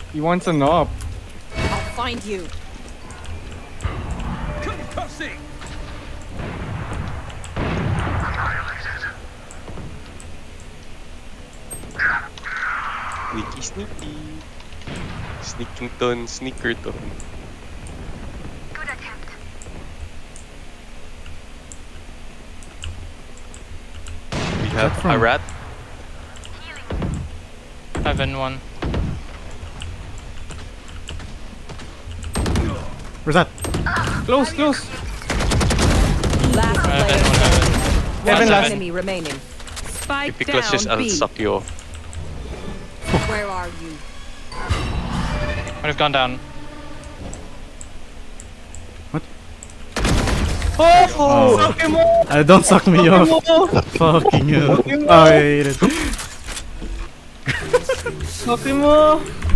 He wants an up. I'll find you. Concussing. Sneaky, sneaky. Sneakington, sneakerton. Good attempt. We have a rat. Heaven one. Where's that? Close, close. Last Heaven player. one, heaven. Heaven One last. Enemy remaining. Spike If you clutch this, down I'll B. suck you off. Where are you? One have gone down. What? Oh! Suck him off! Don't suck me off. Fucking hell. Oh, I hate it. Suck him off!